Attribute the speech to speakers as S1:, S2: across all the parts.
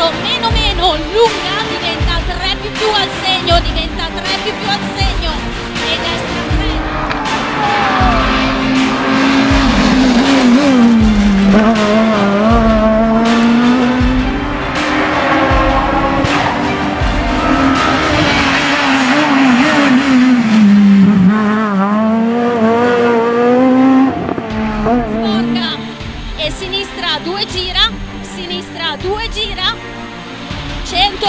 S1: meno, meno, meno, lunga, diventa 3 più al segno, diventa 3 più al segno, e destra 2 gira, 100,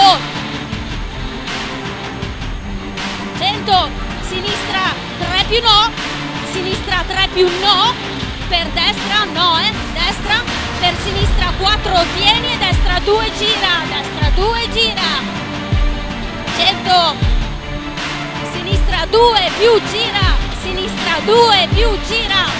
S1: 100, sinistra 3 più no, sinistra 3 più no, per destra no, destra, per sinistra 4 tieni e destra 2 gira, destra 2 gira, 100, sinistra 2 più gira, sinistra 2 più gira.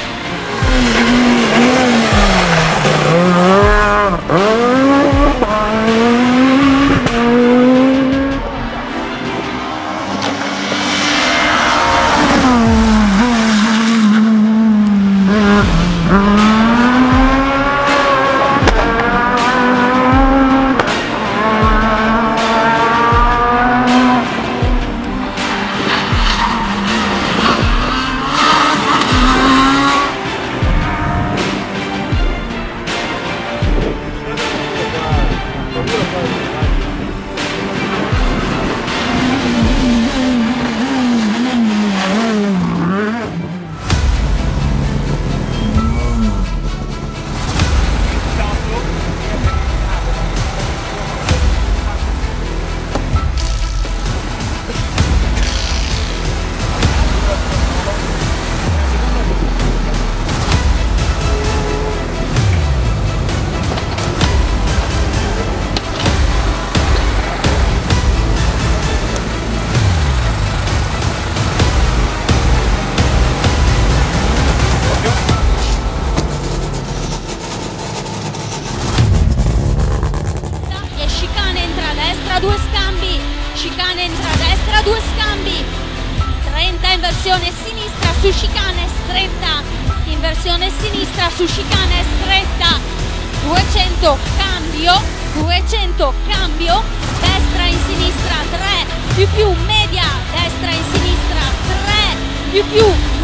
S1: Due scambi, chicane entra a destra, 2 scambi, 30 inversione sinistra su chicane stretta, inversione sinistra su chicane stretta, 200 cambio, 200 cambio, destra in sinistra 3 più media, destra in sinistra 3 più